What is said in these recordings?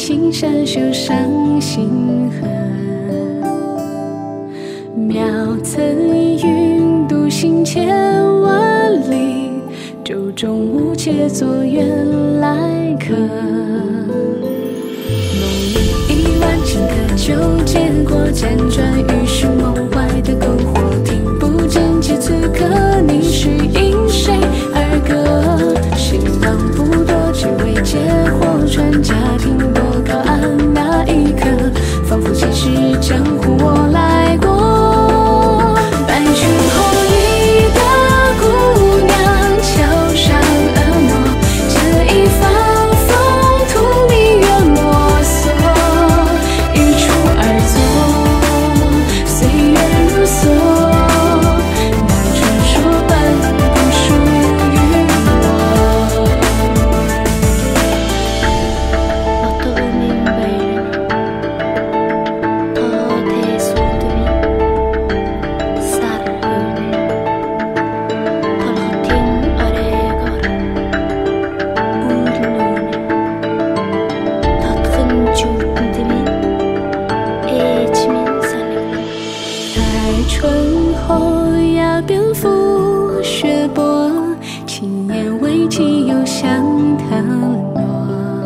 青山修上星河，渺层云独行千万里，舟中无且作远来客。梦里一万顷刻就见过，辗转于是梦外的篝火，听不见且此刻你是因谁而歌。新郎不多，只为借火传家庭多高安那一刻，仿佛前世江湖我来过。白裙红衣的姑娘桥上婀娜，这一方风土明月摸索，一触而作，岁月如梭，那传说般不属于我。春后崖边拂雪薄，轻言未及又向淌落。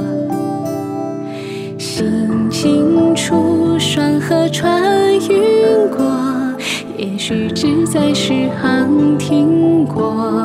心清楚，双河穿云过，也许只在诗行听过。